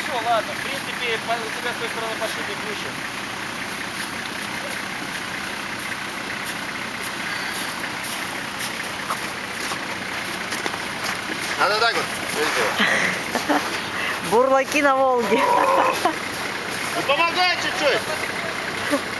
хорошо, ладно. В принципе, у тебя с той стороны подшипник выше. Надо так вот. Бурлаки на Волге. Ну помогай чуть-чуть.